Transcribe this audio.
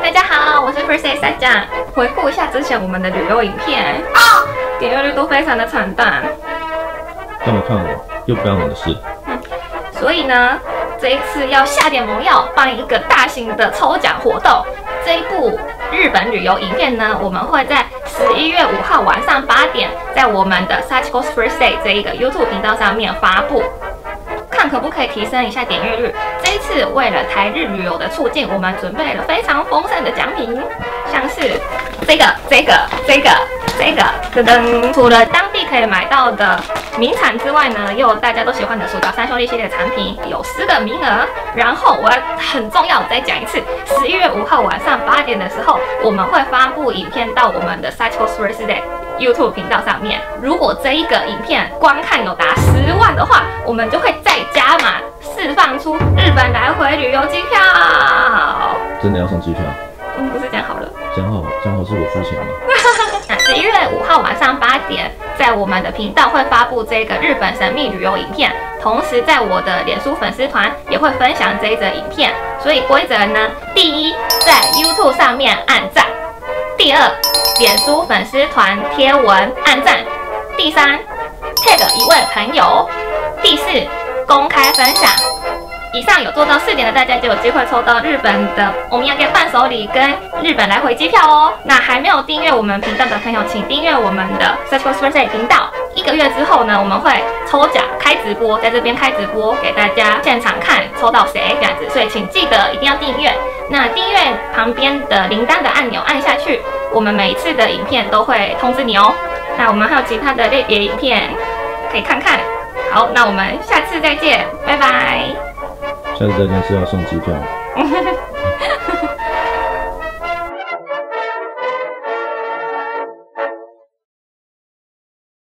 大家好，我是 First Day 三酱。回顾一下之前我们的旅游影片，点阅率都非常的惨淡。 干嘛看我？又不干我的事。 所以呢，这一次要下点猛药，办一个大型的抽奖活动。这一部日本旅游影片呢，我们会在11月5号晚上8点，在我们的 Sachiko's First Day 这一个 YouTube 频道上面发布。看可不可以提升一下点阅率。这一次为了台日旅游的促进，我们准备了非常丰盛的奖品，像是这个噔噔。除了当地可以买到的名产之外呢，也有大家都喜欢的薯条三兄弟系列产品，有10个名额。然后我要很重要再讲一次，11月5号晚上8点的时候，我们会发布影片到我们的 Sachiko's First Day YouTube 频道上面。如果这一个影片观看有达10万的话，我们就会再加码释放出日本来回旅游机票。 真的要送机票？ 不是讲好了？ 讲好是我付钱吗？ 那11月5号晚上8点，在我们的频道会发布这个日本神秘旅游影片，同时在我的脸书粉丝团也会分享这一则影片。所以规则呢，第一，在 YouTube 上面按赞；第二，脸书粉丝团贴文按赞；第三，tag 一位朋友；第四，公开分享。以上有做到4点的大家就有机会抽到日本的欧米亚给伴手礼跟日本来回机票哦。那还没有订阅我们频道的朋友，请订阅我们的 Sachiko's First Day 频道。1个月之后呢，我们会抽奖开直播，在这边开直播给大家现场看抽到谁这样子，所以请记得一定要订阅。那订阅旁边的铃铛的按钮按下去，我们每一次的影片都会通知你哦。那我们还有其他的类别影片可以看看。好，那我们下次再见，拜拜。 下次再见是要送机票。